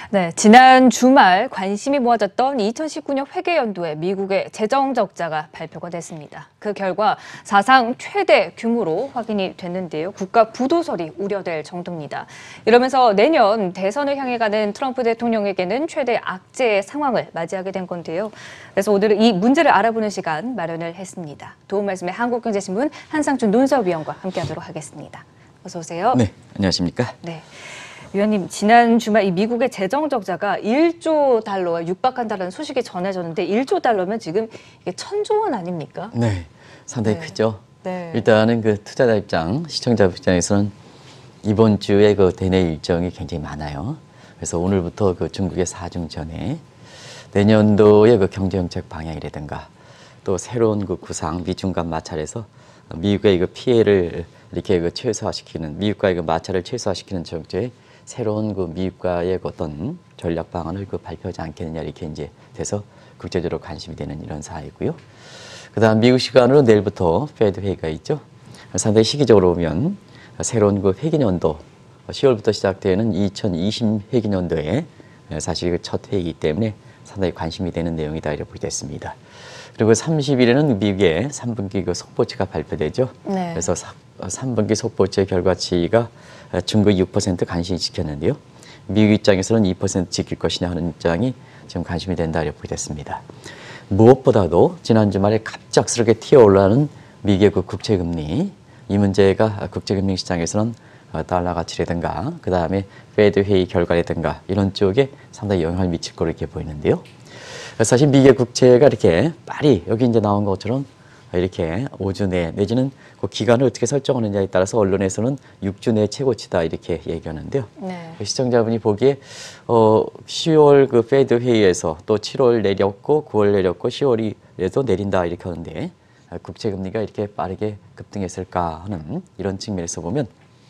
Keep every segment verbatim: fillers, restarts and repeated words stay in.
네, 지난 주말 관심이 모아졌던 이천십구 년 회계연도에 미국의 재정 적자가 발표가 됐습니다. 그 결과 사상 최대 규모로 확인이 됐는데요. 국가 부도설이 우려될 정도입니다. 이러면서 내년 대선을 향해 가는 트럼프 대통령에게는 최대 악재의 상황을 맞이하게 된 건데요. 그래서 오늘은 이 문제를 알아보는 시간 마련을 했습니다. 도움 말씀에 한국경제신문 한상준 논설위원과 함께하도록 하겠습니다. 어서 오세요. 네, 안녕하십니까? 네. 위원님, 지난 주말 이 미국의 재정 적자가 일조 달러에 육박한다는 소식이 전해졌는데 일조 달러면 지금 이게 천조 원 아닙니까? 네, 상당히 네. 크죠. 네. 일단은 그 투자자 입장, 시청자 입장에서는 이번 주에 그 대내 일정이 굉장히 많아요. 그래서 오늘부터 그 중국의 사중전에 내년도의 그 경제정책 방향이라든가 또 새로운 그 구상 미중 간 마찰에서 미국의 그 피해를 이렇게 그 최소화시키는 미국과의 그 마찰을 최소화시키는 정책에 새로운 그 미국과의 어떤 전략 방안을 그 발표하지 않겠느냐 이렇게 이제 돼서 국제적으로 관심이 되는 이런 사안이고요. 그다음 미국 시간으로 내일부터 페드 회의가 있죠. 상당히 시기적으로 보면 새로운 그 회계연도 시월부터 시작되는 이천이십 회계연도에 사실 그 첫 회의이기 때문에 상당히 관심이 되는 내용이다 이렇게 보겠습니다. 그리고 삼십 일에는 미국의 삼 분기 그 속보치가 발표되죠. 네. 그래서 삼 분기 속보치의 결과치가 중국 육 퍼센트 간신히 지켰는데요. 미국 입장에서는 이 퍼센트 지킬 것이냐 하는 입장이 지금 관심이 된다 이렇게 보겠습니다. 무엇보다도 지난 주말에 갑작스럽게 튀어올라는 미국의 그 국채금리, 이 문제가 국제금융 시장에서는 달러 가치라든가 그 다음에 페드 회의 결과라든가 이런 쪽에 상당히 영향을 미칠 거로 이렇게 보이는데요. 사실 미국의 국채가 이렇게 빨리 여기 이제 나온 것처럼 이렇게 오 주 내 내지는 그 기간을 어떻게 설정하느냐에 따라서 언론에서는 육 주 내 최고치다 이렇게 얘기하는데요. 네. 시청자분이 보기에 어, 시월 그 페드 회의에서 또 칠월 내렸고 구월 내렸고 시월에도 내린다 이렇게 하는데 국채 금리가 이렇게 빠르게 급등했을까 하는 이런 측면에서 보면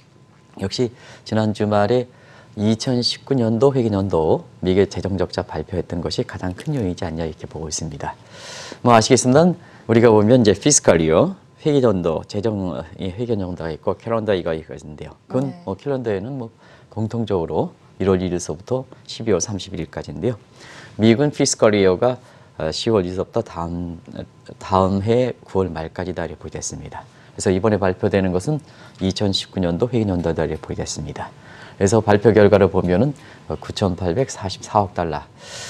역시 지난 주말에 이천십구 년도 회계연도 미국의 재정적자 발표했던 것이 가장 큰 요인이지 않냐 이렇게 보고 있습니다. 뭐 아시겠습니다만 우리가 보면 이제 피스칼이요, 회계연도, 재정 회계연도가 있고 캘런더 이가 있는데요. 그건 네. 뭐 캘런더에는 뭐 공통적으로 일월 일일서부터 십이월 삼십일일까지인데요. 미국은 피스칼이어가 시월 일일서부터 다음 다음 해 구월 말까지다 이렇게 보겠습니다. 그래서 이번에 발표되는 것은 이천십구 년도 회계연도다 이렇게 보겠습니다. 그래서 발표 결과를 보면은 구천팔백사십사억 달러.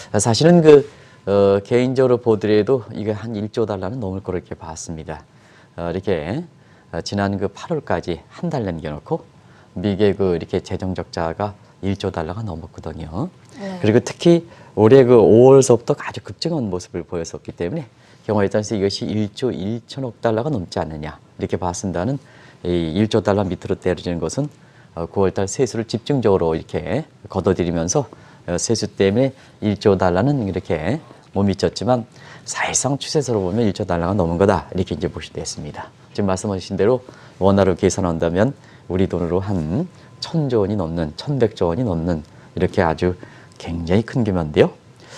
사실은 그 어, 개인적으로 보더라도 이게 한 일조 달러는 넘을 거로 이렇게 봤습니다. 어, 이렇게 어, 지난 그 팔월까지 한 달 남겨놓고 미국의 그 이렇게 재정 적자가 일조 달러가 넘었거든요. 네. 그리고 특히 올해 그 오월서부터 아주 급증한 모습을 보였었기 때문에 경우에 따라서 이것이 일조 일천억 달러가 넘지 않느냐 이렇게 봤습니다는 이 일조 달러 밑으로 떨어지는 것은 구월달 세수를 집중적으로 이렇게 걷어들이면서 세수 때문에 일조 달러는 이렇게 못 미쳤지만 사실상 추세서로 보면 일조 달러가 넘은 거다 이렇게 이제 보실 수 있습니다. 지금 말씀하신 대로 원화로 계산한다면 우리 돈으로 한 천조 원이 넘는 천백조 원이 넘는 이렇게 아주 굉장히 큰 규모인데요.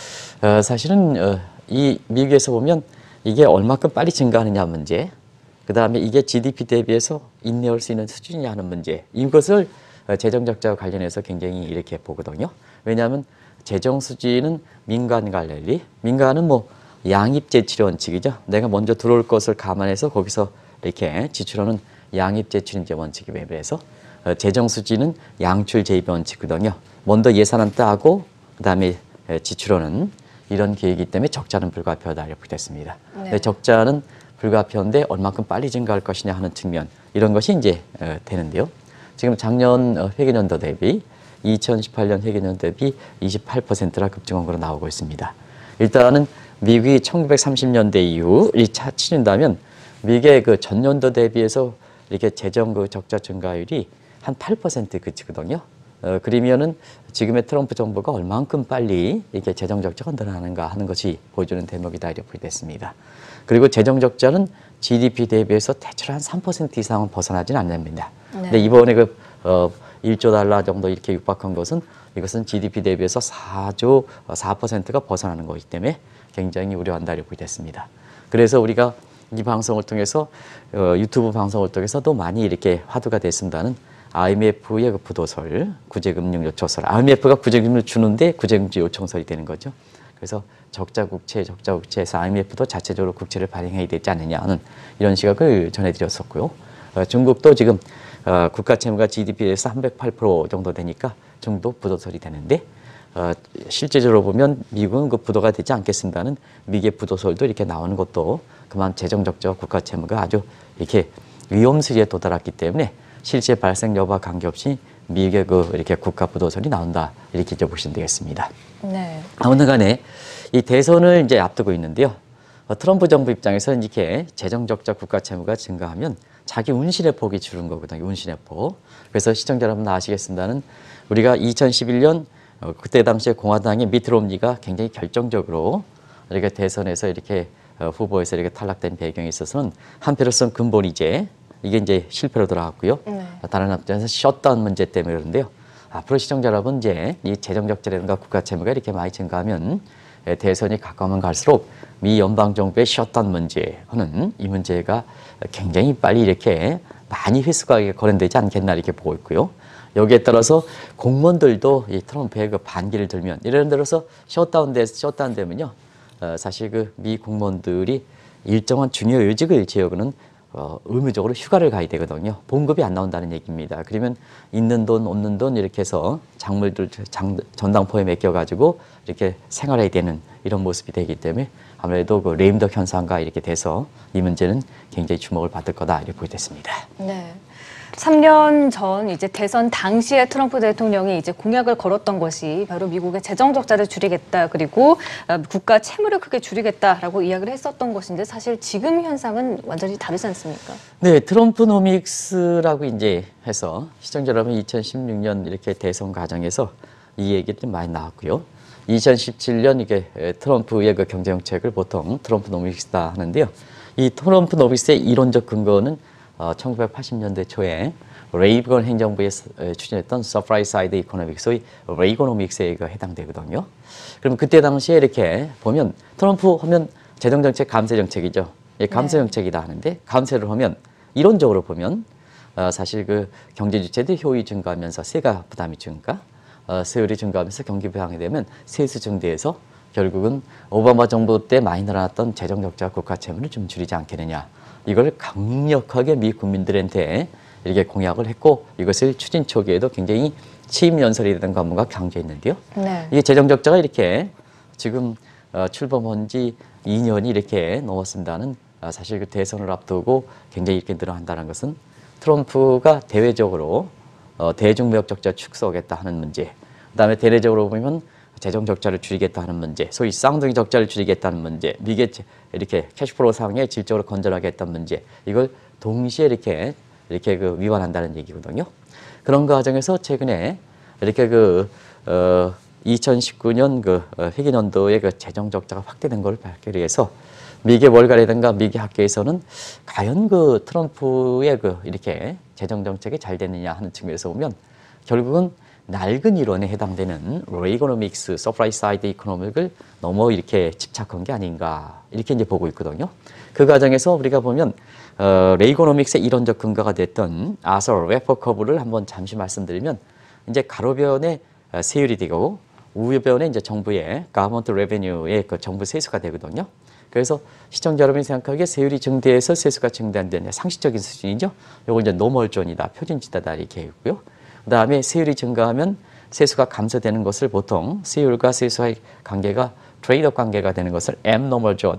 어, 사실은 어, 이 미국에서 보면 이게 얼마큼 빨리 증가하느냐 문제, 그 다음에 이게 지디피 대비해서 인내할 수 있는 수준이냐 하는 문제, 이것을 재정 적자와 관련해서 굉장히 이렇게 보거든요. 왜냐하면 재정 수지는 민간 관리, 민간은 뭐 양입 제출 원칙이죠. 내가 먼저 들어올 것을 감안해서 거기서 이렇게 지출하는 양입 제출 원칙에 비해서 재정 수지는 양출 재입 원칙이거든요. 먼저 예산은 따고 그 다음에 지출하는 이런 계획이기 때문에 적자는 불가피하다 이렇게 됐습니다. 네. 적자는 불가피한데 얼마큼 빨리 증가할 것이냐 하는 측면, 이런 것이 이제 어, 되는데요. 지금 작년 회계연도 대비 이천십팔 년 회계연도 대비 이십팔 퍼센트나 급증한 걸로 나오고 있습니다. 일단은 미국이 천구백삼십 년대 이후 이 차 치른다면 미국의 그 전년도 대비해서 이렇게 재정 그 적자 증가율이 한 팔 퍼센트 그치거든요. 어, 그러면은 지금의 트럼프 정부가 얼만큼 빨리 이렇게 재정 적자가 늘어나는가 하는 것이 보여주는 대목이다 이렇게 보겠습니다. 그리고 재정 적자는 지디피 대비해서 대충 한 삼 퍼센트 이상은 벗어나지는 않습니다. 네. 근데 이번에 그 어, 일조 달러 정도 이렇게 육박한 것은 이것은 지디피 대비해서 사조 사 퍼센트가 벗어나는 것이기 때문에 굉장히 우려한다 이렇게 보겠습니다. 그래서 우리가 이 방송을 통해서 어, 유튜브 방송을 통해서도 많이 이렇게 화두가 됐습니다는 아이엠에프의 그 부도설, 구제금융 요청설. 아이엠에프가 구제금융을 주는데 구제금융 요청설이 되는 거죠. 그래서 적자 국채, 적자 국채에서 아이엠에프도 자체적으로 국채를 발행해야 되지 않느냐 하는 이런 시각을 전해드렸었고요. 어, 중국도 지금 어, 국가 채무가 지디피에서 삼백팔 퍼센트 정도 되니까 중국도 부도설이 되는데 어, 실제적으로 보면 미국은 그 부도가 되지 않겠습니다는 미국의 부도설도 이렇게 나오는 것도 그만 재정 적자와 국가 채무가 아주 이렇게 위험수위에 도달했기 때문에 실제 발생 여부와 관계없이 미국의 그 이렇게 국가 부도설이 나온다 이렇게 이제 보시면 되겠습니다. 네. 아무튼간에 이 대선을 이제 앞두고 있는데요. 어, 트럼프 정부 입장에서는 이렇게 재정 적자 국가 채무가 증가하면 자기 운신의 폭이 줄은 거거든요. 운신의 폭. 그래서 시청자 여러분 아시겠습니다는 우리가 이천십일 년 어, 그때 당시에 공화당의 미트 롬니가 굉장히 결정적으로 이렇게 대선에서 이렇게 어, 후보에서 이렇게 탈락된 배경에 있어서는 한표로선 근본이제 이게 이제 실패로 돌아갔고요. 네. 다른 한편에서 셧다운 문제 때문에 그런데요. 앞으로 시청자 여러분 이제 이 재정 적자라든가 국가 채무가 이렇게 많이 증가하면 예, 대선이 가까우면 갈수록 미 연방 정부의 셧다운 문제는 이 문제가 굉장히 빨리 이렇게 많이 휘스가게 거론되지 않겠나 이렇게 보고 있고요. 여기에 따라서 공무원들도 이 트럼프의 그 반기를 들면 예를 들어서 셧다운 돼 셧다운 되면요. 어, 사실 그 미 공무원들이 일정한 중요 요직을 지역은 어, 의무적으로 휴가를 가야 되거든요. 봉급이 안 나온다는 얘기입니다. 그러면 있는 돈, 없는 돈 이렇게 해서 작물들 장, 전당포에 맡겨가지고 이렇게 생활해야 되는 이런 모습이 되기 때문에 아무래도 그 레임덕 현상과 이렇게 돼서 이 문제는 굉장히 주목을 받을 거다 이렇게 보게 됐습니다. 네. 삼 년 전 이제 대선 당시에 트럼프 대통령이 이제 공약을 걸었던 것이 바로 미국의 재정 적자를 줄이겠다 그리고 국가 채무를 크게 줄이겠다라고 이야기를 했었던 것인데 사실 지금 현상은 완전히 다르지 않습니까? 네, 트럼프노믹스라고 이제 해서 시청자 여러분 이천십육 년 이렇게 대선 과정에서 이 얘기들이 많이 나왔고요. 이천십칠 년 이게 트럼프의 그 경제 정책을 보통 트럼프노믹스다 하는데요. 이 트럼프노믹스의 이론적 근거는 어, 천구백팔십 년대 초에 레이건 행정부에 추진했던 서프라이 사이드 이코노믹스, 소위 레이거노믹스에 해당되거든요. 그럼 그때 당시에 이렇게 보면 트럼프 하면 재정정책 감세 정책이죠. 예, 감세 정책이다 하는데 감세를 하면 이론적으로 보면 어, 사실 그 경제 주체들 효율이 증가하면서 세가 부담이 증가, 어, 세율이 증가하면서 경기 부양이 되면 세수 증대해서 결국은 오바마 정부 때 많이 늘어났던 재정 적자 국가 채무를 좀 줄이지 않겠느냐. 이걸 강력하게 미 국민들한테 이렇게 공약을 했고 이것을 추진 초기에도 굉장히 취임 연설이라든가 뭔가 강조했는데요. 네. 이게 재정 적자가 이렇게 지금 어, 출범한 지 이 년이 이렇게 넘었습니다는 어, 사실 그 대선을 앞두고 굉장히 이렇게 늘어난다는 것은 트럼프가 대외적으로 어, 대중무역 적자 축소하겠다 하는 문제, 그다음에 대내적으로 보면 재정 적자를 줄이겠다 하는 문제, 소위 쌍둥이 적자를 줄이겠다는 문제, 미국의 이렇게 캐시플로우 상의 질적으로 건전하겠다는 문제, 이걸 동시에 이렇게 이렇게 그 위반한다는 얘기거든요. 그런 과정에서 최근에 이렇게 그 어, 이천십구 년 그 회계연도의 그 재정 적자가 확대된 걸 밝기 위해서 미국의 월가라든가 미국의 학계에서는 과연 그 트럼프의 그 이렇게 재정 정책이 잘 됐느냐 하는 측면에서 보면 결국은 낡은 이론에 해당되는 레이거노믹스, 서프라이 사이드 이코노믹을 너무 이렇게 집착한 게 아닌가 이렇게 이제 보고 있거든요. 그 과정에서 우리가 보면 어, 레이거노믹스의 이론적 근거가 됐던 아서 웨퍼 커브를 한번 잠시 말씀드리면 이제 가로변에 세율이 되고 우변에 이제 정부의 가버먼트 레베뉴의 그 정부 세수가 되거든요. 그래서 시청자 여러분이 생각하기에 세율이 증대해서 세수가 증대한다는 상식적인 수준이죠. 이걸 이제 노멀존이다, 표준치다다 이렇게 있고요. 그다음에 세율이 증가하면 세수가 감소되는 것을 보통 세율과 세수와의 관계가 트레이드업 관계가 되는 것을 abnormal 존,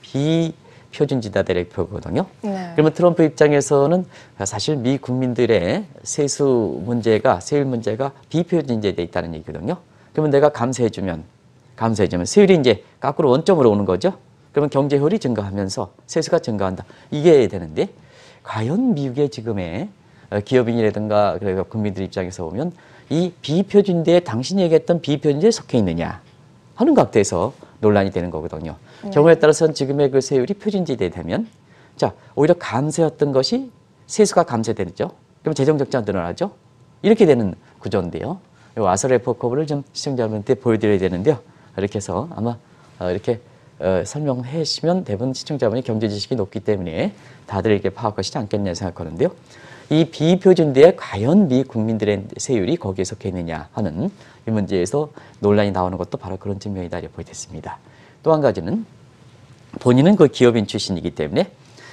비표준지다 이렇게 표거든요. 네. 그러면 트럼프 입장에서는 사실 미 국민들의 세수 문제가 세율 문제가 비표준제돼 있다는 얘기거든요. 그러면 내가 감세해주면 감세해주면 세율이 이제 거꾸로 원점으로 오는 거죠. 그러면 경제 효율이 증가하면서 세수가 증가한다. 이게 되는데 과연 미국의 지금의 기업인이라든가 그래서 국민들 입장에서 보면 이 비표준대에 당신이 얘기했던 비표준대에 속해 있느냐 하는 각도에서 논란이 되는 거거든요. 네. 경우에 따라서는 지금의 그 세율이 표준지대에 되면 자 오히려 감세였던 것이 세수가 감세되죠. 그럼 재정 적자가 늘어나죠. 이렇게 되는 구조인데요. 와서 레포커브를 좀 시청자분한테 보여드려야 되는데요. 이렇게 해서 아마 이렇게 어, 설명해 주시면 대부분 시청자분이 경제 지식이 높기 때문에 다들 이렇게 파악하시지 않겠냐 생각하는데요. 이 비표준대에 과연 미 국민들의 세율이 거기에 속해 있느냐 하는 이 문제에서 논란이 나오는 것도 바로 그런 측면이다 이렇게 보겠습니다. 또 한 가지는 본인은 그 기업인 출신이기 때문에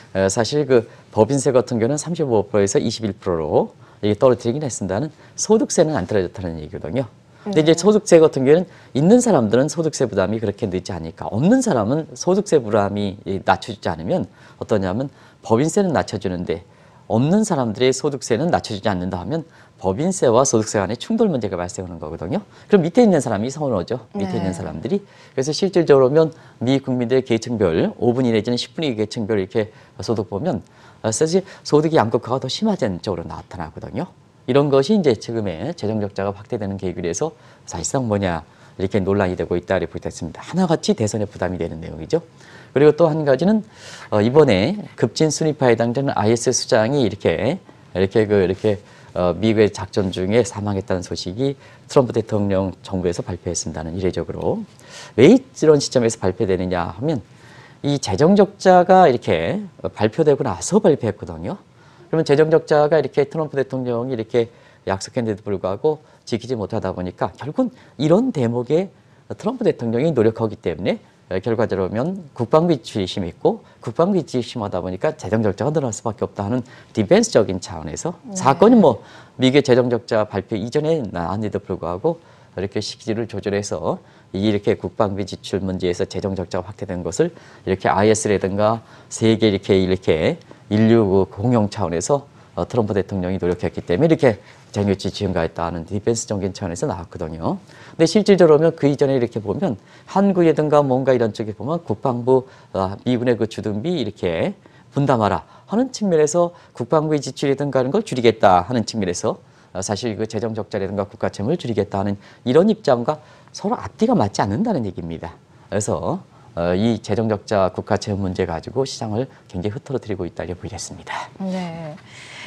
사실 그 법인세 같은 경우는 삼십오 퍼센트에서 이십일 퍼센트로 이게 떨어뜨리긴 했습니다는 소득세는 안 떨어졌다는 얘기거든요. 근데 이제 소득세 같은 경우는 있는 사람들은 소득세 부담이 그렇게 늦지 않으니까 없는 사람은 소득세 부담이 낮춰주지 않으면 어떠냐면 법인세는 낮춰주는데 없는 사람들의 소득세는 낮춰주지 않는다 하면 법인세와 소득세 간의 충돌 문제가 발생하는 거거든요. 그럼 밑에 있는 사람이 서운하죠. 밑에 네. 있는 사람들이. 그래서 실질적으로 보면 미 국민들의 계층별 오 분위 내지는 십 분위 계층별 이렇게 소득 보면 사실 소득이 양극화가 더 심화된 쪽으로 나타나거든요. 이런 것이 이제 지금의 재정 적자가 확대되는 계기로 해서 사실상 뭐냐 이렇게 논란이 되고 있다 이렇게 보겠습니다. 하나같이 대선에 부담이 되는 내용이죠. 그리고 또 한 가지는 어 이번에 급진 순위파에 해당되는 아이에스에스 수장이 이렇게 이렇게 그 이렇게 어 미국의 작전 중에 사망했다는 소식이 트럼프 대통령 정부에서 발표했습니다는 이례적으로 왜 이런 시점에서 발표되느냐 하면 이 재정 적자가 이렇게 발표되고 나서 발표했거든요. 그러면 재정 적자가 이렇게 트럼프 대통령이 이렇게 약속했는데도 불구하고 지키지 못하다 보니까 결국은 이런 대목에 트럼프 대통령이 노력하기 때문에 결과적으로 보면 국방비 지출이 심했고 국방비 지출이 심하다 보니까 재정 적자가 늘어날 수밖에 없다 하는 디펜스적인 차원에서 네. 사건이 뭐 미국의 재정 적자 발표 이전에 나왔는데도 불구하고 이렇게 시기를 조절해서 이렇게 국방비 지출 문제에서 재정 적자가 확대된 것을 이렇게 아이에스라든가 세계 이렇게 이렇게 인류 공용 차원에서 트럼프 대통령이 노력했기 때문에 이렇게 재정지출 증가했다는 디펜스적인 차원에서 나왔거든요. 근데 실질적으로 보면 그 이전에 이렇게 보면 한국이든가 뭔가 이런 쪽에 보면 국방부 미군의 그 주둔비 이렇게 분담하라 하는 측면에서 국방부의 지출이든가 하는 걸 줄이겠다 하는 측면에서 사실 그 재정 적자라든가 국가 채무를 줄이겠다 하는 이런 입장과 서로 앞뒤가 맞지 않는다는 얘기입니다. 그래서 이 재정 적자 국가 채무 문제 가지고 시장을 굉장히 흐트러뜨리고 있다 이렇게 보겠습니다. 네.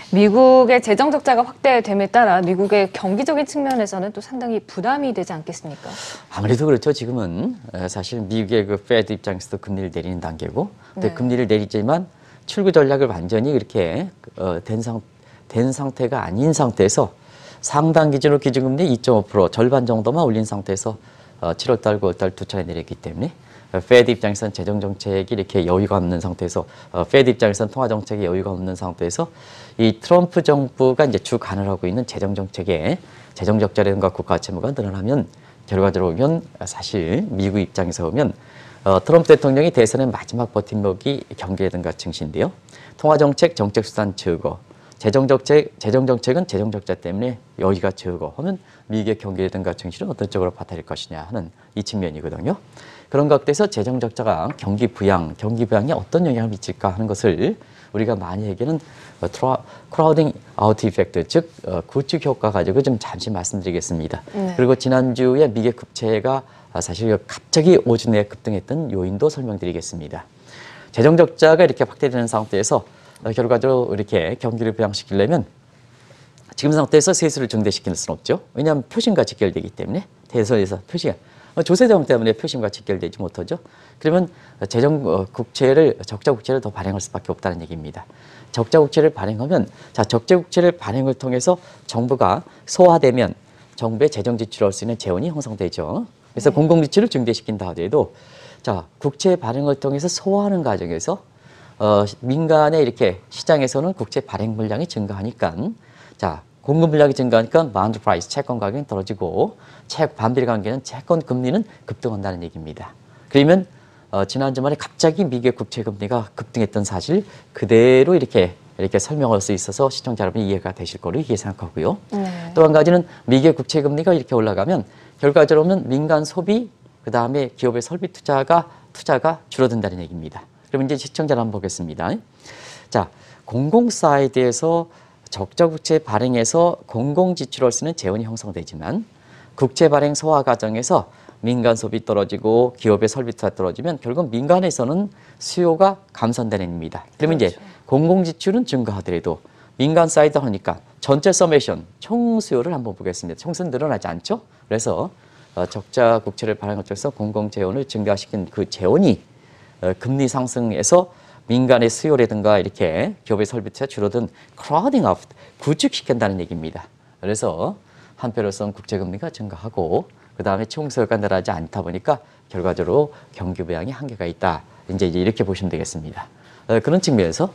미국의 재정 적자가 확대됨에 따라 미국의 경기적인 측면에서는 또 상당히 부담이 되지 않겠습니까? 아무래도 그렇죠. 지금은 사실 미국의 그 페드 입장에서도 금리를 내리는 단계고, 근데 네. 금리를 내리지만 출구 전략을 완전히 이렇게 어, 된, 상, 된 상태가 아닌 상태에서 상당 기준으로 기준금리 이 점 오 퍼센트 절반 정도만 올린 상태에서 어, 칠월 달, 구월 달 두 차례 내렸기 때문에 페드 입장에서는 재정 정책이 이렇게 여유가 없는 상태에서 어, 페드 입장에서는 통화 정책이 여유가 없는 상태에서 이 트럼프 정부가 이제 주 관을 하고 있는 재정 정책에 재정 적자라든가 국가 채무가 늘어나면 결과적으로 보면 사실 미국 입장에서 보면 어, 트럼프 대통령이 대선의 마지막 버팀목이 경기라든가 증시인데요. 통화 정책, 정책 수단 적어. 재정 정책, 재정 정책은 재정 적자 때문에 여기가 적어 하면 미국의 경기라든가 증시는 어떤 쪽으로 바탈릴 것이냐 하는 이 측면이거든요. 그런 것들에서 재정 적자가 경기 부양, 경기 부양에 어떤 영향을 미칠까 하는 것을 우리가 많이 얘기하는 크라우딩 아웃 이펙트, 즉 어, 구축 효과 가지고 좀 잠시 말씀드리겠습니다. 네. 그리고 지난주에 미국 국채가 사실 갑자기 오 주 내에 급등했던 요인도 설명드리겠습니다. 재정 적자가 이렇게 확대되는 상태에서 결과적으로 이렇게 경기를 부양시키려면 지금 상태에서 세수를 증대시킬 수는 없죠. 왜냐하면 표심과 직결되기 때문에 대선에서 표시가 조세정 때문에 표심과 직결되지 못하죠. 그러면 재정 국채를 적자 국채를 더 발행할 수밖에 없다는 얘기입니다. 적자 국채를 발행하면 자 적자 국채를 발행을 통해서 정부가 소화되면 정부의 재정 지출할 수 있는 재원이 형성되죠. 그래서 네. 공공 지출을 증대시킨다 하더라도 자 국채 발행을 통해서 소화하는 과정에서 어, 민간의 이렇게 시장에서는 국채 발행 물량이 증가하니까 자 공급 물량이 증가하니까 바운드 프라이스 채권 가격이 떨어지고 채 반비례 관계는 채권 금리는 급등한다는 얘기입니다. 그러면 어, 지난 주말에 갑자기 미국의 국채 금리가 급등했던 사실 그대로 이렇게 이렇게 설명할 수 있어서 시청자 여러분 이해가 되실 거로 이해 생각하고요. 네. 또 한 가지는 미국의 국채 금리가 이렇게 올라가면 결과적으로 민간 소비 그 다음에 기업의 설비 투자가 투자가 줄어든다는 얘기입니다. 그럼 이제 시청자를 한번 보겠습니다. 자, 공공 사이드에서 적자 국채 발행에서 공공 지출할 수 있는 재원이 형성되지만 국채 발행 소화 과정에서 민간 소비 떨어지고 기업의 설비 투자 떨어지면 결국 민간에서는 수요가 감소한다는 얘기입니다. 그러면 그렇죠. 이제 공공 지출은 증가하더라도 민간 사이드 하니까 전체 서메이션 총 수요를 한번 보겠습니다. 총수는 늘어나지 않죠. 그래서 적자 국채를 발행을 통해서 공공 재원을 증가시킨 그 재원이 금리 상승에서 민간의 수요라든가 이렇게 기업의 설비가 줄어든 crowding out, 구축시킨다는 얘기입니다. 그래서 한편으로선 국제금리가 증가하고 그 다음에 총수요가 늘어나지 않다 보니까 결과적으로 경기 부양에 한계가 있다. 이제 이렇게 보시면 되겠습니다. 그런 측면에서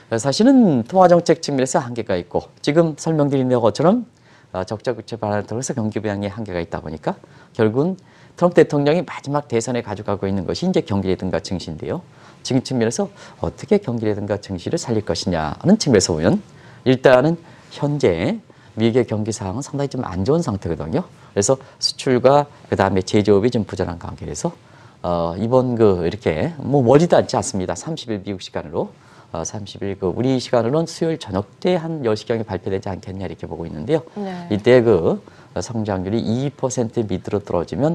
사실은 통화정책 측면에서 한계가 있고 지금 설명드린 것처럼 적자 구체 발언을 통해서 경기 부양에 한계가 있다 보니까 결국은 트럼프 대통령이 마지막 대선에 가져가고 있는 것이 이제 경기라든가 증시인데요. 지금 측면에서 어떻게 경기라든가 증시를 살릴 것이냐 하는 측면에서 보면 일단은 현재 미국의 경기 상황은 상당히 좀 안 좋은 상태거든요. 그래서 수출과 그 다음에 제조업이 좀 부진한 관계에서 어, 이번 그 이렇게 뭐 멀지도 않지 않습니다. 삼십 일 미국 시간으로 어, 삼십 일 그 우리 시간으로는 수요일 저녁 때 한 열 시경에 발표되지 않겠냐 이렇게 보고 있는데요. 네. 이때 그 성장률이 이 퍼센트 밑으로 떨어지면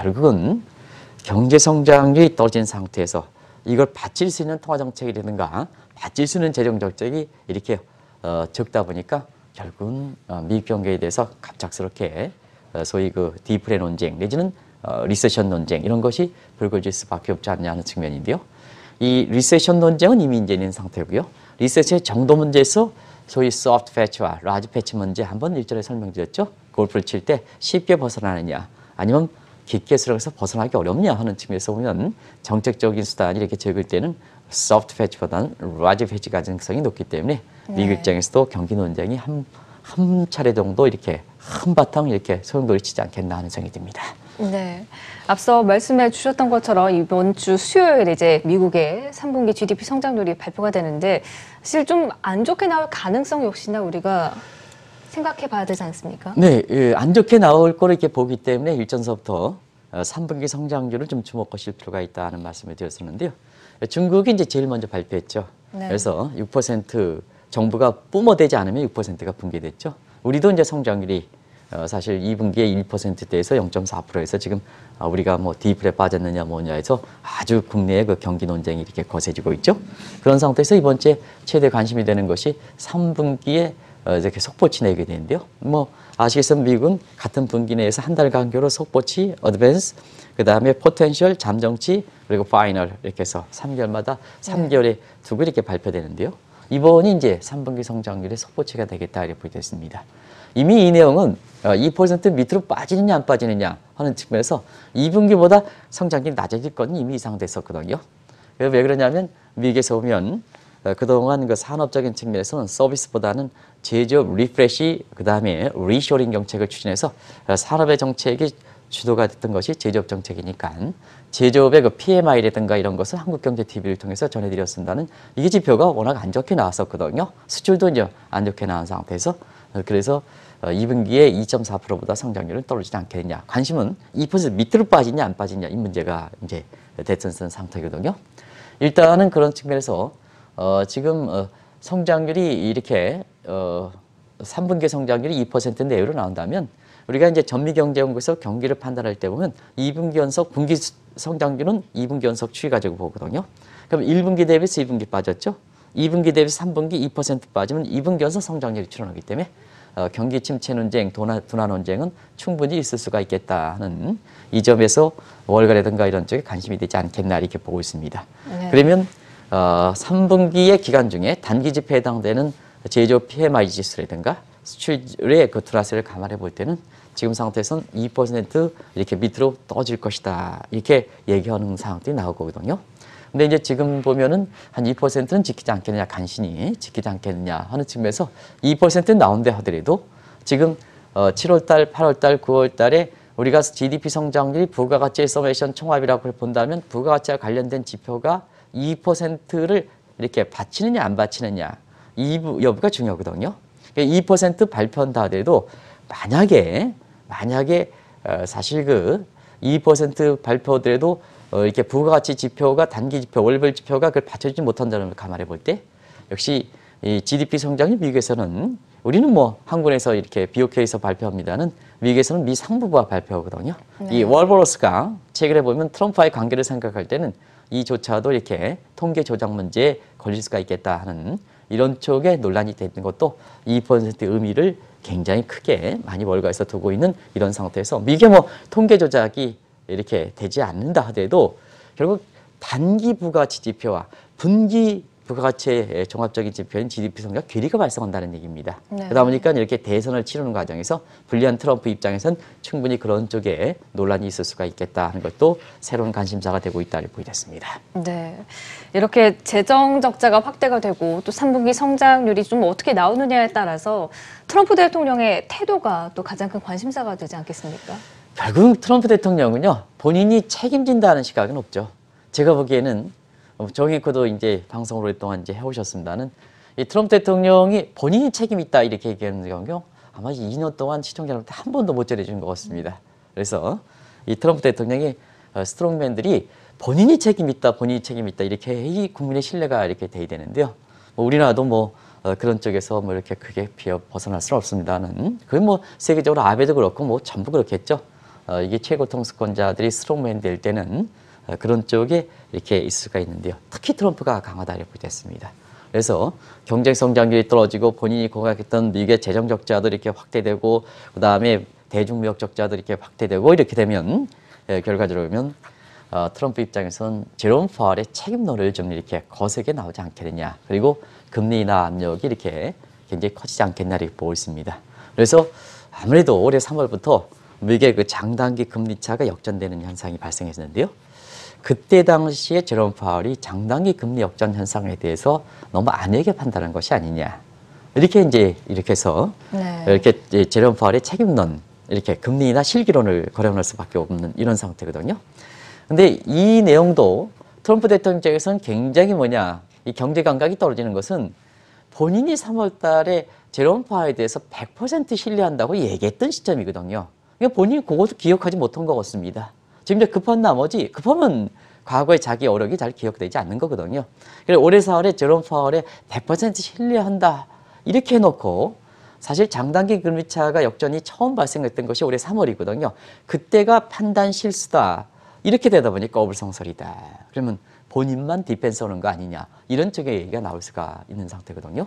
결국은 경제 성장률이 떨어진 상태에서 이걸 받칠 수 있는 통화 정책이라든가 받칠 수 있는 재정 정책이 이렇게 어, 적다 보니까 결국은 어, 미국 경제에 대해서 갑작스럽게 어, 소위 그 디플레 논쟁 내지는 어, 리세션 논쟁 이런 것이 불거질 수밖에 없지 않냐 하는 측면인데요. 이 리세션 논쟁은 이미 이제 있는 상태고요. 리세션의 정도 문제에서 소위 소프트 패치와 라지 패치 문제 한번 일전에 설명드렸죠. 골프를 칠 때 쉽게 벗어나느냐 아니면 깊게 들어가서 벗어나기 어렵냐 하는 측면에서 보면 정책적인 수단이 이렇게 적을 때는 소프트 패치보다는 라지 패치 가능성이 높기 때문에 네. 미국 입장에서도 경기 논쟁이 한, 한 차례 정도 이렇게 한바탕 이렇게 소용돌이 치지 않겠나 하는 생각이 듭니다. 네. 앞서 말씀해 주셨던 것처럼 이번 주 수요일에 이제 미국의 삼 분기 지디피 성장률이 발표가 되는데 사실 좀 안 좋게 나올 가능성 역시나 우리가 생각해 봐야 되지 않습니까? 네, 예, 안 좋게 나올 거를 이렇게 보기 때문에 일전서부터 삼 분기 성장률을 좀 주목하실 필요가 있다는 말씀을 드렸었는데요. 중국이 이제 제일 먼저 발표했죠. 네. 그래서 육 퍼센트 정부가 뿜어대지 않으면 육 퍼센트가 붕괴됐죠. 우리도 이제 성장률이 어, 사실 이 분기에 일 퍼센트대에서 영 점 사 퍼센트에서 지금 아, 우리가 뭐 디플에 빠졌느냐 뭐냐 해서 아주 국내의 그 경기 논쟁이 이렇게 거세지고 있죠. 그런 상태에서 이번 주에 최대 관심이 되는 것이 삼 분기에 어, 이렇게 속보치 내게 되는데요. 뭐 아시겠지만 미국은 같은 분기 내에서 한 달 간격으로 속보치, 어드밴스, 그 다음에 포텐셜, 잠정치, 그리고 파이널 이렇게 해서 삼 개월마다 삼 개월에 네. 두고 이렇게 발표되는데요. 이번이 이제 삼 분기 성장률의 속보치가 되겠다 이렇게 보여졌습니다. 이미 이 내용은 이 퍼센트 밑으로 빠지느냐 안 빠지느냐 하는 측면에서 이 분기보다 성장률이 낮아질 건 이미 예상됐었거든요. 왜 그러냐면 미국에서 보면 그동안 그 산업적인 측면에서는 서비스보다는 제조업 리프레시 그 다음에 리쇼링 정책을 추진해서 산업의 정책이 주도가 됐던 것이 제조업 정책이니까 제조업의 그 피엠아이라든가 이런 것을 한국경제티비를 통해서 전해드렸습니다는 이게 지표가 워낙 안 좋게 나왔었거든요. 수출도 이제 안 좋게 나온 상태에서 그래서 이 분기에 이 점 사 퍼센트보다 성장률은 떨어지지 않겠느냐. 관심은 이 퍼센트 밑으로 빠지냐 안 빠지냐 이 문제가 이제 됐던 상태거든요. 일단은 그런 측면에서 어, 지금 어, 성장률이 이렇게 어, 삼 분기 성장률이 이 퍼센트 내외로 나온다면 우리가 이제 전미경제연구에서 경기를 판단할 때 보면 이 분기 연속 분기 성장률은 이 분기 연속 추이 가지고 보거든요. 그럼 일 분기 대비해서 이 분기 빠졌죠. 이 분기 대비해서 삼 분기 이 퍼센트 빠지면 이 분기 연속 성장률이 출현하기 때문에 어, 경기 침체 논쟁, 둔화, 둔화 논쟁은 충분히 있을 수가 있겠다 하는 이 점에서 월가라든가 이런 쪽에 관심이 되지 않겠나 이렇게 보고 있습니다. 네. 그러면 어, 삼 분기의 기간 중에 단기 지표에 해당되는 제조업 피엠아이 지수라든가 수출의 그 둔화세를 감안해 볼 때는 지금 상태에서는 이 퍼센트 이렇게 밑으로 떨어질 것이다 이렇게 얘기하는 상황들이 나오거든요. 근데 이제 지금 보면은 한 이 퍼센트는 지키지 않겠느냐, 간신히 지키지 않겠느냐 하는 측면에서 이 퍼센트 나온다 하더라도 지금 어 칠월 달, 팔월 달, 구월 달에 우리가 지디피 성장률이 부가가치 서메이션 총합이라고 본다면 부가가치와 관련된 지표가 이 퍼센트를 이렇게 받치느냐 안 받치느냐 이 여부가 중요하거든요. 그러니까 이 퍼센트 발표한다 하더라도 만약에 만약에 어 사실 그 이 퍼센트 발표되도 어, 이렇게 부가가치 지표가 단기 지표, 월별 지표가 그걸 받쳐주지 못한다는 걸 감안해 볼 때 역시 이 지디피 성장이 미국에서는 우리는 뭐 한국에서 이렇게 비오케이에서 발표합니다는 미국에서는 미 상부부가 발표하거든요. 네. 이 월버로스가 최근에 보면 트럼프와의 관계를 생각할 때는 이조차도 이렇게 통계 조작 문제에 걸릴 수가 있겠다 하는 이런 쪽에 논란이 되는 것도 이 퍼센트 의미를 굉장히 크게 많이 월가에서 두고 있는 이런 상태에서 미국의 뭐 통계 조작이 이렇게 되지 않는다 하더라도 결국 단기 부가가치 지표와 분기 부가가치의 종합적인 지표인 지디피 성장 괴리가 발생한다는 얘기입니다. 네. 그러다 보니까 이렇게 대선을 치르는 과정에서 불리한 트럼프 입장에선 충분히 그런 쪽에 논란이 있을 수가 있겠다 하는 것도 새로운 관심사가 되고 있다고 보이겠습니다. 네, 이렇게 재정 적자가 확대가 되고 또 삼 분기 성장률이 좀 어떻게 나오느냐에 따라서 트럼프 대통령의 태도가 또 가장 큰 관심사가 되지 않겠습니까? 결국 트럼프 대통령은요, 본인이 책임진다는 시각은 없죠. 제가 보기에는 정의코도 이제 방송을 오랫동안 이제 해오셨습니다는 이 트럼프 대통령이 본인이 책임 있다 이렇게 얘기하는 경우 아마 이 년 동안 시청자들한테 한 번도 못 전해준 것 같습니다. 그래서 이 트럼프 대통령이 어, 스트롱맨들이 본인이 책임 있다, 본인이 책임 있다 이렇게 이 국민의 신뢰가 이렇게 돼야 되는데요. 뭐 우리나라도 뭐 어, 그런 쪽에서 뭐 이렇게 크게 비어 벗어날 수는 없습니다는 그게 뭐 세계적으로 아베도 그렇고 뭐 전부 그렇겠죠. 어, 이게 최고 통수권자들이 스트롱맨 될 때는 어, 그런 쪽에 이렇게 있을 수가 있는데요. 특히 트럼프가 강하다 이렇게 됐습니다. 그래서 경제 성장률이 떨어지고 본인이 공약했던 미국의 재정 적자도 이렇게 확대되고 그 다음에 대중무역 적자도 이렇게 확대되고 이렇게 되면 예, 결과적으로 보면 어, 트럼프 입장에서는 제롬 파월의 책임론을 좀 이렇게 거세게 나오지 않겠느냐. 그리고 금리 인하 압력이 이렇게 굉장히 커지지 않겠나 이렇게 보고 있습니다. 그래서 아무래도 올해 삼월부터 미국의 그 장단기 금리 차가 역전되는 현상이 발생했는데요. 그때 당시에 제롬 파월이 장단기 금리 역전 현상에 대해서 너무 안일하게 판단한 것이 아니냐. 이렇게 이제 이렇게 해서 네. 이렇게 제롬 파월의 책임론, 이렇게 금리나 실기론을 거론할 수밖에 없는 이런 상태거든요. 근데 이 내용도 트럼프 대통령 쪽에서는 굉장히 뭐냐, 이 경제 감각이 떨어지는 것은 본인이 삼월 달에 제롬 파월에 대해서 백 퍼센트 신뢰한다고 얘기했던 시점이거든요. 그러니까 본인이 그것도 기억하지 못한 것 같습니다. 지금 이제 급한 나머지, 급하면 과거의 자기 어력이 잘 기억되지 않는 거거든요. 그래서 올해 사월에 제롬 파월에 백 퍼센트 신뢰한다. 이렇게 해놓고 사실 장단기 금리차가 역전이 처음 발생했던 것이 올해 삼월이거든요. 그때가 판단 실수다. 이렇게 되다 보니까 어불성설이다. 그러면 본인만 디펜스 하는 거 아니냐. 이런 쪽의 얘기가 나올 수가 있는 상태거든요.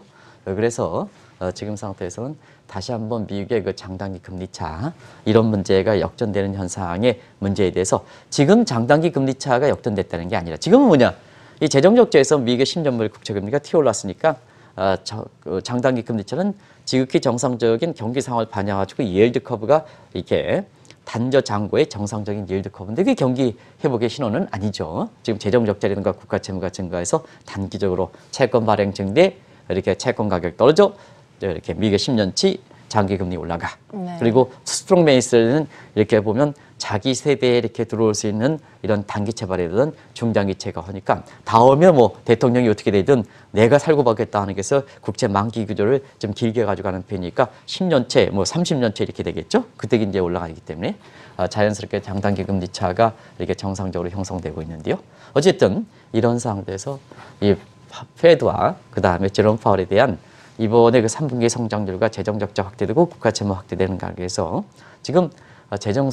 그래서 지금 상태에서는 다시 한번 미국의 그 장단기 금리차 이런 문제가 역전되는 현상의 문제에 대해서 지금 장단기 금리차가 역전됐다는 게 아니라 지금은 뭐냐. 이 재정적자에서 미국의 십 년물 국채금리가 튀어올랐으니까 어, 저, 그 장단기 금리차는 지극히 정상적인 경기 상황을 반영해가지고 yield 커브가 이렇게 단저 장고의 정상적인 yield 커브인데 그게 경기 회복의 신호는 아니죠. 지금 재정 적자라든가 국가 채무가 증가해서 단기적으로 채권 발행 증대 이렇게 채권 가격 떨어져 이렇게 미국의 십 년치 장기 금리 올라가. 네. 그리고 스트롱메이스는 이렇게 보면 자기 세대에 이렇게 들어올 수 있는 이런 단기 채발이든 중장기 채가 하니까 다음에 뭐 대통령이 어떻게 되든 내가 살고 받겠다 하는 게서 국채 만기 구조를 좀 길게 가져가는 편이니까 십 년채 뭐 삼십 년채 이렇게 되겠죠. 그때 이제 올라가기 때문에 어, 자연스럽게 장단기 금리 차가 이렇게 정상적으로 형성되고 있는데요. 어쨌든 이런 상황에서 이 페드와 그 다음에 제롬 파월에 대한 이번에 그 삼 분기 성장률과 재정 적자 확대되고 국가 채무 확대되는 관계에서 지금 재정,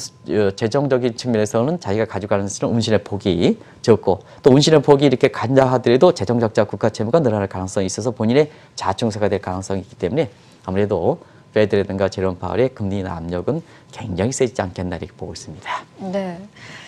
재정적인 측면에서는 자기가 가져가는 운신의 폭이 적고 또 운신의 폭이 이렇게 간다 하더라도 재정 적자 국가 채무가 늘어날 가능성이 있어서 본인의 자충수가 될 가능성이 있기 때문에 아무래도 페드라든가 제롬 파월의 금리 인하 압력은 굉장히 세지 않겠나 이렇게 보고 있습니다. 네.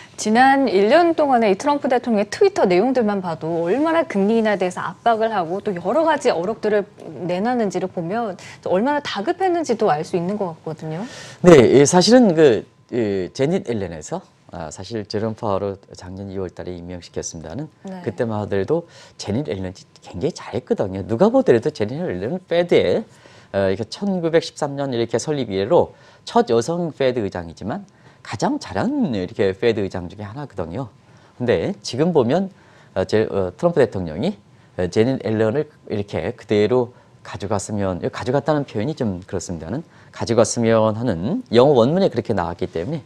지난 일 년 동안의 이 트럼프 대통령의 트위터 내용들만 봐도 얼마나 금리 인하에 대해서 압박을 하고 또 여러 가지 어록들을 내놨는지를 보면 얼마나 다급했는지도 알 수 있는 것 같거든요. 네, 사실은 그, 그 제닛 옐런에서 아, 사실 제롬 파월을 작년 이월 달에 임명시켰습니다는 네. 그때만 하더라도 제닛 옐런이 굉장히 잘했거든요. 누가 보더라도 제닛 옐런은 페드에 어, 이렇게 천구백십삼 년 이렇게 설립 이래로 첫 여성 페드 의장이지만 가장 잘한 이렇게 페드 의장 중에 하나거든요. 근데 지금 보면 어, 제, 어, 트럼프 대통령이 어, 제닛 옐런을 이렇게 그대로 가져갔으면, 가져갔다는 표현이 좀 그렇습니다는 가져갔으면 하는 영어 원문에 그렇게 나왔기 때문에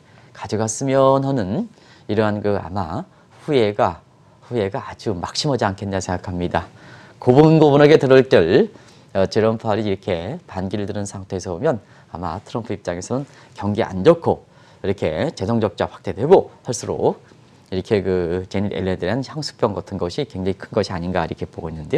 가져갔으면 하는 이러한 그 아마 후회가 후회가 아주 막심하지 않겠냐 생각합니다. 고분고분하게 들을 때 어, 제롬 파월이 이렇게 반기를 드는 상태에서 보면 아마 트럼프 입장에서는 경기 안 좋고 이렇게 재정 적자 확대되고 할수록 이렇게 그 제닛 옐런에 대한 향수병 같은 것이 굉장히 큰 것이 아닌가 이렇게 보고 있는데요.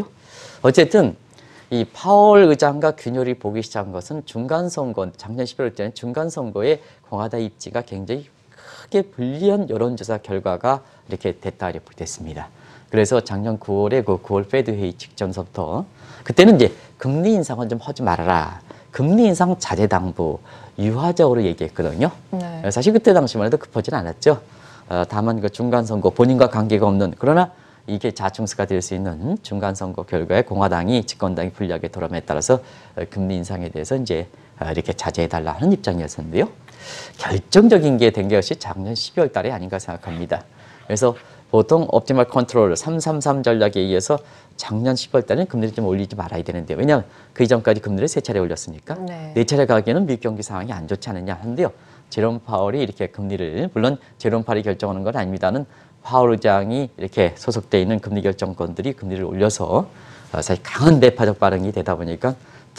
어쨌든 이 파월 의장과 균열이 보기 시작한 것은 중간 선거, 작년 십일월 때는 중간 선거에 공화당 입지가 굉장히 크게 불리한 여론조사 결과가 이렇게 됐다 이렇게 됐습니다. 그래서 작년 구월에 그 구월 페드 회의 직전서부터 그때는 이제 금리 인상은 좀 하지 말아라. 금리 인상 자제 당부 유화적으로 얘기했거든요. 네. 사실 그때 당시만 해도 급하진 않았죠. 어, 다만 그 중간 선거 본인과 관계가 없는 그러나 이게 자충수가 될 수 있는 중간 선거 결과에 공화당이 집권당이 불리하게 돌아옴에 따라서 어, 금리 인상에 대해서 이제 어, 이렇게 자제해달라 하는 입장이었는데요. 결정적인 게 된 것이 작년 십이월 달에 아닌가 생각합니다. 그래서 보통 옵티멀 컨트롤 삼삼삼 전략에 의해서 작년 십이월 달에는 금리를 좀 올리지 말아야 되는데 왜냐하면 그 이전까지 금리를 세 차례 올렸으니까 네. 네 차례 가기에는 미국 경기 상황이 안 좋지 않느냐 하는데요. 제롬 파월이 이렇게 금리를 물론 제롬 파월이 결정하는 건 아닙니다는 파월 의장이 이렇게 소속돼 있는 금리 결정권들이 금리를 올려서 사실 강한 대파적 반응이 되다 보니까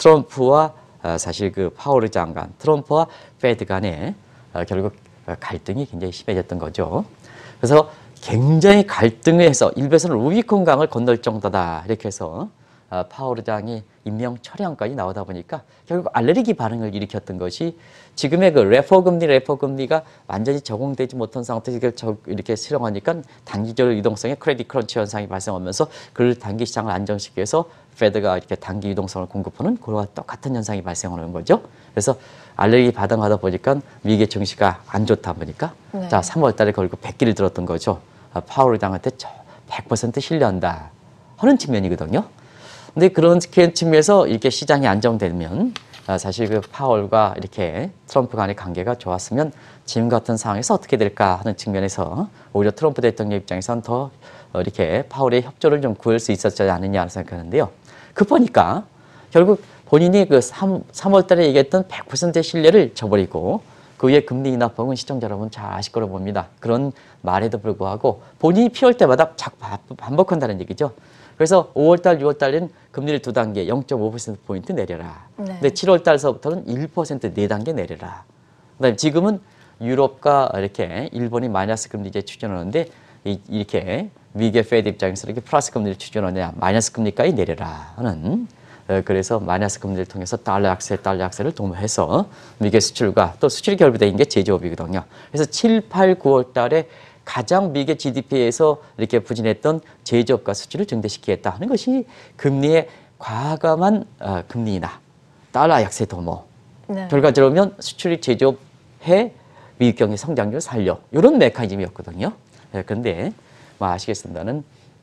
트럼프와 사실 그 파월 의장 간 트럼프와 페드 간에 결국 갈등이 굉장히 심해졌던 거죠. 그래서 굉장히 갈등을 해서 일부에서는 루비콘강을 건널 정도다 이렇게 해서 파월 의장이 임명 철회안까지 나오다 보니까 결국 알레르기 반응을 일으켰던 것이 지금의 그 레포 금리 레포 금리가 완전히 적용되지 못한 상태에서 이렇게 실행하니까 단기적으로 유동성의 크레딧 크런치 현상이 발생하면서 그를 단기 시장을 안정시키기 위해서 페드가 이렇게 단기 유동성을 공급하는 그와 똑같은 현상이 발생하는 거죠. 그래서 알레르기 반응하다 보니까 미국의 증시가 안 좋다 보니까 네. 자 삼월 달에 결국 백기를 들었던 거죠. 파월 의장한테 백 퍼센트 신뢰한다 하는 측면이거든요. 근데 그런 측면에서 이렇게 시장이 안정되면 사실 그 파월과 이렇게 트럼프 간의 관계가 좋았으면 지금 같은 상황에서 어떻게 될까 하는 측면에서 오히려 트럼프 대통령 입장에서는 더 이렇게 파월의 협조를 좀 구할 수 있었지 않느냐 생각하는데요. 급하니까 결국 본인이 그 삼월 달에 얘기했던 백 퍼센트의 신뢰를 저버리고 그 위에 금리 인하폭은 시청자 여러분 잘 아실 거로 봅니다. 그런 말에도 불구하고 본인이 필요할 때마다 자꾸 반복한다는 얘기죠. 그래서 오월 달, 유월 달에는 금리를 두 단계 영 점 오 퍼센트 포인트 내려라. 네. 근데 칠월 달서부터는 일 퍼센트 네 단계 내려라. 그다음에 지금은 유럽과 이렇게 일본이 마이너스 금리제 추진하는데 이, 이렇게 미국의 페드 입장에서 이렇게 플러스 금리를 추진하냐 마이너스 금리까지 내려라 하는 어, 그래서 마이너스 금리를 통해서 달러 약세, 달러 약세를 도모해서 미국의 수출과 또 수출이 결부된 게 제조업이거든요. 그래서 칠, 팔, 구월 달에 가장 미국의 지디피에서 이렇게 부진했던 제조업과 수출을 증대시키겠다 하는 것이 금리의 과감한 어, 금리 인하, 달러 약세 도모. 네. 결과적으로 수출이 제조업해 미국 경제 성장률을 살려 이런 메커니즘이었거든요. 네, 그런데 뭐 아시겠습니다는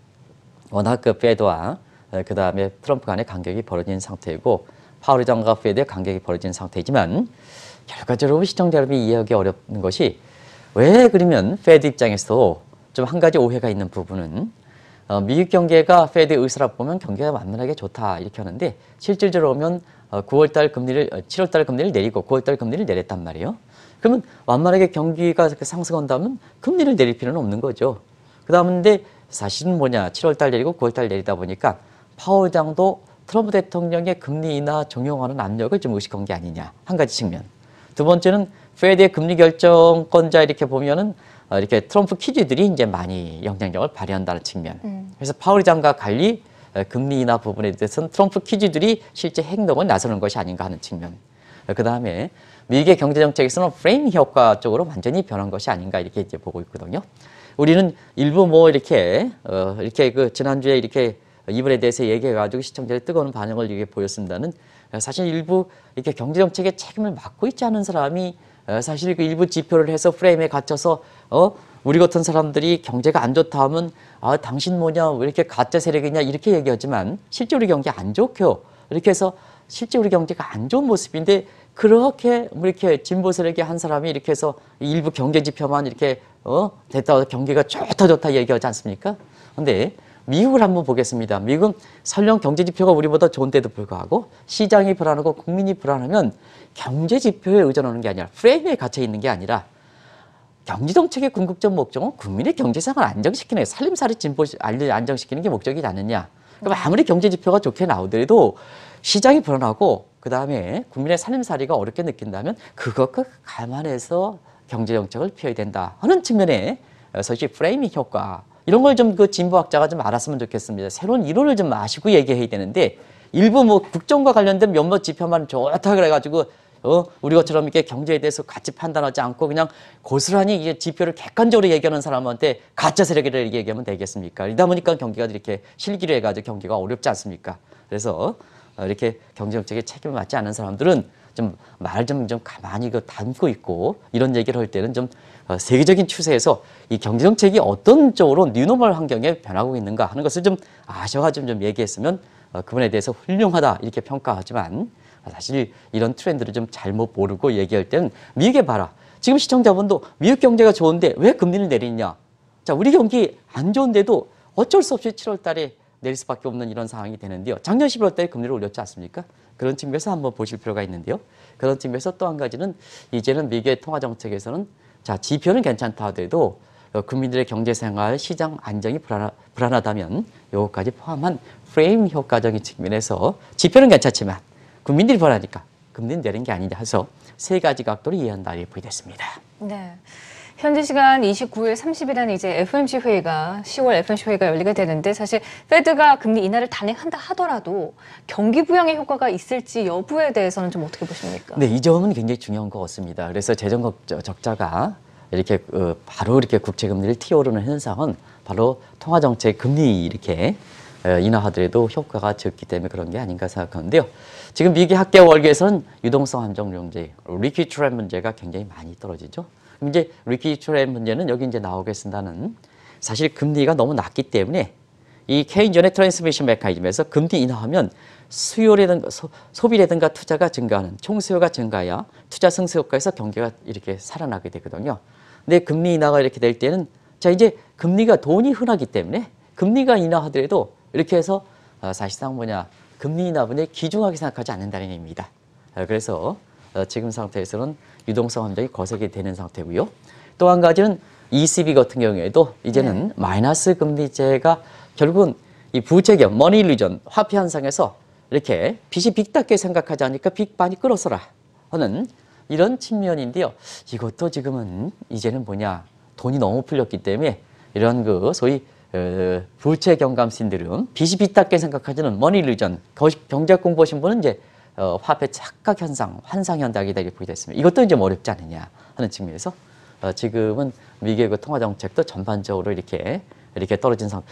워낙 그 페드와 그 다음에 트럼프 간의 간격이 벌어진 상태이고 파월 의장과 페드의 간격이 벌어진 상태이지만 결과적으로 시청자 여러분이 이해하기 어렵는 것이 왜 그러면 페드 입장에서 좀 한 가지 오해가 있는 부분은 어, 미국 경제가 페드 의사라 보면 경기가 완만하게 좋다 이렇게 하는데 실질적으로 보면 어, 구월 달 금리를 어, 칠월 달 금리를 내리고 구월 달 금리를 내렸단 말이에요. 그러면 완만하게 경기가 상승한다면 금리를 내릴 필요는 없는 거죠. 그 다음인데 사실은 뭐냐 칠월 달 내리고 구월 달 내리다 보니까 파월 의장도 트럼프 대통령의 금리 인하 종용하는 압력을 좀 의식한 게 아니냐 한 가지 측면. 두 번째는 페드의 금리 결정권자 이렇게 보면은 어, 이렇게 트럼프 키즈들이 이제 많이 영향력을 발휘한다는 측면. 음. 그래서 파월 의장과 관리 어, 금리 인하 부분에 대해서는 트럼프 키즈들이 실제 행동을 나서는 것이 아닌가 하는 측면. 어, 그 다음에 미국의 경제 정책에서는 프레임 효과 쪽으로 완전히 변한 것이 아닌가 이렇게 이제 보고 있거든요. 우리는 일부 뭐 이렇게 어, 이렇게 그 지난주에 이렇게 이번에 대해서 얘기해가지고 시청자의 뜨거운 반응을 이렇게 보였습니다는 사실 일부 이렇게 경제 정책의 책임을 맡고 있지 않은 사람이 사실 그 일부 지표를 해서 프레임에 갇혀서 어 우리 같은 사람들이 경제가 안 좋다 하면 아 당신 뭐냐 왜 이렇게 가짜 세력이냐 이렇게 얘기하지만 실제 우리 경제 안 좋게요. 이렇게 해서 실제 우리 경제가 안 좋은 모습인데 그렇게 뭐 이렇게 진보 세력의 한 사람이 이렇게 해서 일부 경제 지표만 이렇게 어 됐다 경기가 좋다 좋다 얘기하지 않습니까? 근데 미국을 한번 보겠습니다. 미국은 설령 경제 지표가 우리보다 좋은데도 불구하고 시장이 불안하고 국민이 불안하면 경제 지표에 의존하는 게 아니라 프레임에 갇혀 있는 게 아니라 경제 정책의 궁극적 목적은 국민의 경제 생활을 안정시키는 살림살이 진보 안정시키는 게 목적이지 않느냐. 그럼 아무리 경제 지표가 좋게 나오더라도 시장이 불안하고 그 다음에 국민의 살림살이가 어렵게 느낀다면 그것과 감안해서 경제 정책을 펴야 된다 하는 측면에 사실 프레이밍 효과 이런 걸 좀 그 진보학자가 좀 알았으면 좋겠습니다. 새로운 이론을 좀 아시고 얘기해야 되는데 일부 뭐 국정과 관련된 몇몇 지표만 좋다 그래가지고 어, 우리 것처럼 이렇게 경제에 대해서 같이 판단하지 않고 그냥 고스란히 이게 지표를 객관적으로 얘기하는 사람한테 가짜 세력이라고 얘기하면 되겠습니까? 이러다 보니까 경기가 이렇게 실기로 해가지고 경기가 어렵지 않습니까? 그래서 어, 이렇게 경제정책에 책임을 맡지 않은 사람들은 좀 말 좀 좀 가만히 그 담고 있고 이런 얘기를 할 때는 좀 어, 세계적인 추세에서 이 경제정책이 어떤 쪽으로 뉴노멀 환경에 변하고 있는가 하는 것을 좀 아셔가지고 좀 얘기했으면 어, 그분에 대해서 훌륭하다 이렇게 평가하지만 사실 이런 트렌드를 좀 잘못 모르고 얘기할 때는 미국에 봐라. 지금 시청자분도 미국 경제가 좋은데 왜 금리를 내리냐. 자, 우리 경기 안 좋은데도 어쩔 수 없이 칠월 달에 내릴 수밖에 없는 이런 상황이 되는데요. 작년 십일월 달에 금리를 올렸지 않습니까? 그런 측면에서 한번 보실 필요가 있는데요. 그런 측면에서 또 한 가지는 이제는 미국의 통화정책에서는 자, 지표는 괜찮다 하더라도 국민들의 경제생활, 시장 안정이 불안하, 불안하다면 요거까지 포함한 프레임 효과적인 측면에서 지표는 괜찮지만 국민들이 불안하니까 금리는 내린 게 아니냐 해서 세 가지 각도로 이해한다 이렇게 보이됐습니다. 네. 현지 시간 이십구 일 삼십 일에는 이제 에프오엠씨 회의가 시월 에프오엠씨 회의가 열리게 되는데 사실 페드가 금리 인하를 단행한다 하더라도 경기 부양의 효과가 있을지 여부에 대해서는 좀 어떻게 보십니까? 네, 이 점은 굉장히 중요한 것 같습니다. 그래서 재정 적자가 이렇게 어, 바로 이렇게 국채 금리를 튀어오르는 현상은 바로 통화 정책 금리 이렇게 어, 인하하더라도 효과가 적기 때문에 그런 게 아닌가 생각하는데요. 지금 미국의 학계 월계에서는 유동성 함정용제, 리퀴드 트랩 문제가 굉장히 많이 떨어지죠. 이제 리퀴드 트랩 문제는 여기 이제 나오겠습니다는 사실 금리가 너무 낮기 때문에 이 케인즈의 트랜스미션 메커니즘에서 금리 인하하면 수요라든가 소, 소비라든가 투자가 증가하는 총수요가 증가해야 투자 승수 효과에서 경기가 이렇게 살아나게 되거든요. 근데 금리 인하가 이렇게 될 때는 자 이제 금리가 돈이 흔하기 때문에 금리가 인하하더라도 이렇게 해서 어, 사실상 뭐냐 금리 인하 분에 귀중하게 생각하지 않는다는 얘기입니다. 어, 그래서 어, 지금 상태에서는 유동성 함정이 거세게 되는 상태고요. 또 한 가지는 이씨비 같은 경우에도 이제는 네. 마이너스 금리제가 결국은 이 부채경, 머니 일루전, 화폐 현상에서 이렇게 빚이 빅답게 생각하지 않으니까 빚 많이 끌어서라 하는 이런 측면인데요. 이것도 지금은 이제는 뭐냐 돈이 너무 풀렸기 때문에 이런 그 소위 어, 부채 경감 신드롬, 빚이 빚답게 생각하지는 머니 일루전, 경제학 공부하신 분은 이제 어, 화폐 착각 현상, 환상 현상이다 이렇게 보게 됐습니다. 이것도 이제 어렵지 않느냐 하는 측면에서 어, 지금은 미국의 그 통화 정책도 전반적으로 이렇게 이렇게 떨어진 상황.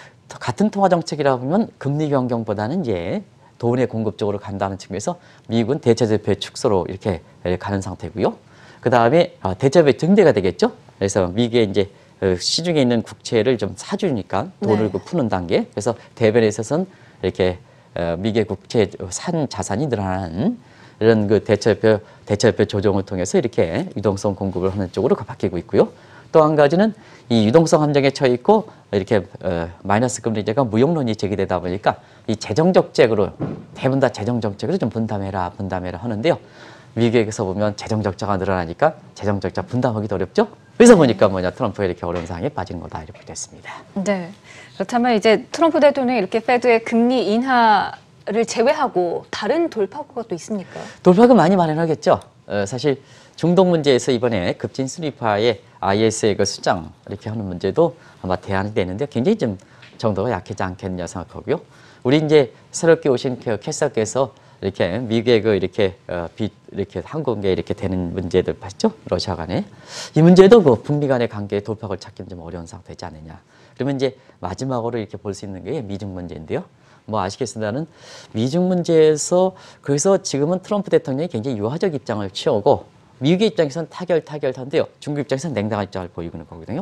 같은 통화 정책이라 보면 금리 변경보다는 이제 돈의 공급 쪽으로 간다는 측면에서 미국은 대체제표의 축소로 이렇게 가는 상태고요. 그 다음에 대체제표 증대가 되겠죠. 그래서 미국의 이제 시중에 있는 국채를 좀 사주니까 돈을 네. 푸는 단계. 그래서 대변에 있어서는 이렇게 미국의 국채 산 자산이 늘어나는 이런 그 대체제표 대체제표 조정을 통해서 이렇게 유동성 공급을 하는 쪽으로 바뀌고 있고요. 또 한 가지는 이 유동성 함정에 처해 있고 이렇게 어, 마이너스 금리제가 무용론이 제기되다 보니까 이 재정 적적으로 대부분 다 재정 적적으로 좀 분담해라 분담해라 하는데요. 미국에서 보면 재정 적자가 늘어나니까 재정 적자 분담하기도 어렵죠. 그래서 보니까 뭐냐 트럼프가 이렇게 어려운 상황에 빠진 거다 이렇게 됐습니다. 네. 그렇다면 이제 트럼프 대통령이 이렇게 페드의 금리 인하를 제외하고 다른 돌파구가 또 있습니까? 돌파구 많이 마련하겠죠. 어, 사실 중동 문제에서 이번에 급진 순위파의 아이에스의 그 수장 이렇게 하는 문제도 아마 대안이 되는데 굉장히 좀 정도가 약하지 않겠냐 생각하고요. 우리 이제 새롭게 오신 그 캐서께서 이렇게 미국의 그 이렇게 어, 빚 이렇게 항공에 이렇게 되는 문제들 봤죠? 러시아 간에 이 문제도 그 북미 간의 관계의 돌파구를 찾기는 좀 어려운 상태지 않느냐. 그러면 이제 마지막으로 이렇게 볼 수 있는 게 미중 문제인데요. 뭐 아시겠습니다는 미중 문제에서 그래서 지금은 트럼프 대통령이 굉장히 유화적 입장을 취하고 미국의 입장에서는 타결 타결한데요. 중국 입장에서는 냉담한 입장을 보이고 있는 거거든요.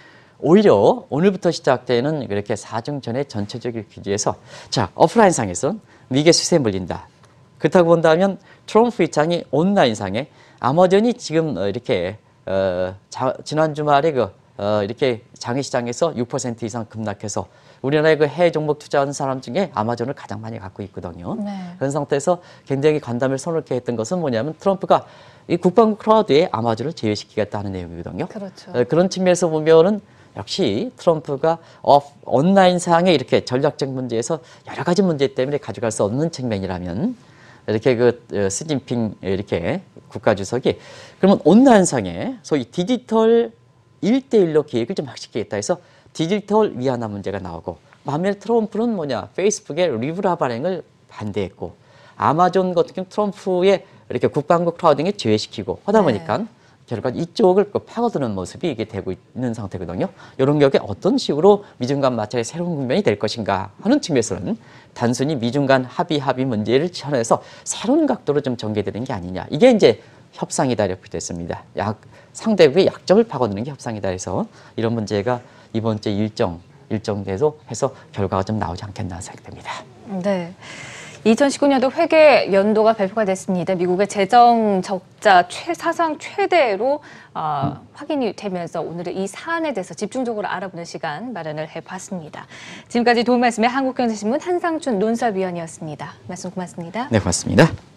오히려 오늘부터 시작되는 이렇게 사중전의 전체적인 기조에서 자 오프라인상에서 미국의 수세에 물린다. 그렇다고 본다면 트럼프 입장이 온라인상에 아마존이 지금 이렇게 어, 자, 지난 주말에 그 어, 이렇게 장외시장에서 육 퍼센트 이상 급락해서 우리나라의 그 해외 종목 투자하는 사람 중에 아마존을 가장 많이 갖고 있거든요. 네. 그런 상태에서 굉장히 간담을 서늘케 했던 것은 뭐냐면 트럼프가 이 국방 크라우드에 아마존을 제외시키겠다는 내용이거든요. 그렇죠. 어, 그런 측면에서 보면은 역시 트럼프가 어, 온라인상에 이렇게 전략적 문제에서 여러 가지 문제 때문에 가져갈 수 없는 측면이라면 이렇게 그 어, 시진핑 이렇게 국가주석이 그러면 온라인상에 소위 디지털 일대일로 계획을 좀 확실히겠다 해서 디지털 위안화 문제가 나오고 반면에 트럼프는 뭐냐 페이스북의 리브라 발행을 반대했고 아마존 같은 경우 트럼프의 이렇게 국방부 크라우딩에 제외시키고 하다 보니까 네. 결과 이쪽을 그 파고드는 모습이 이게 되고 있는 상태거든요. 이런 격에 어떤 식으로 미중 간 마찰의 새로운 국면이 될 것인가 하는 측면에서는 단순히 미중 간 합의 합의 문제를 치환해서 새로운 각도로 좀 전개되는 게 아니냐. 이게 이제 협상이다 이렇게 됐습니다. 약 상대국의 약점을 파고드는 게 협상이다 해서 이런 문제가 이번 주 일정 일정돼서 해서 결과가 좀 나오지 않겠나 생각됩니다. 네. 이천십구 년도 회계 연도가 발표가 됐습니다. 미국의 재정 적자 최, 사상 최대로 어, 확인이 되면서 오늘은 이 사안에 대해서 집중적으로 알아보는 시간 마련을 해봤습니다. 지금까지 도움 말씀의 한국경제신문 한상춘 논설위원이었습니다. 말씀 고맙습니다. 네, 고맙습니다.